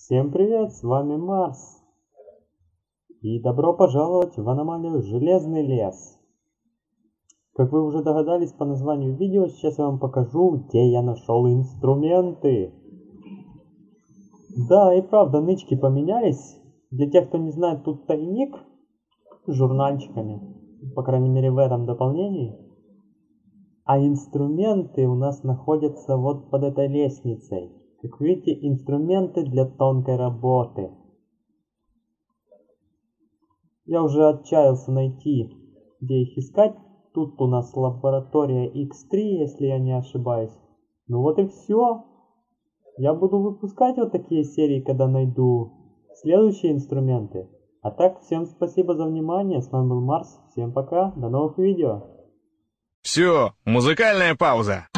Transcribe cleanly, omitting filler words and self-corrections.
Всем привет, с вами Марс. И добро пожаловать в аномалию Железный лес. Как вы уже догадались по названию видео, сейчас я вам покажу, где я нашел инструменты. Да, и правда, нычки поменялись. Для тех, кто не знает, тут тайник с журнальчиками. По крайней мере в этом дополнении. А инструменты у нас находятся вот под этой лестницей. Как видите, инструменты для тонкой работы. Я уже отчаялся найти, где их искать. Тут у нас лаборатория X3, если я не ошибаюсь. Ну вот и все. Я буду выпускать вот такие серии, когда найду следующие инструменты. А так, всем спасибо за внимание. С вами был Марс. Всем пока. До новых видео. Все, музыкальная пауза.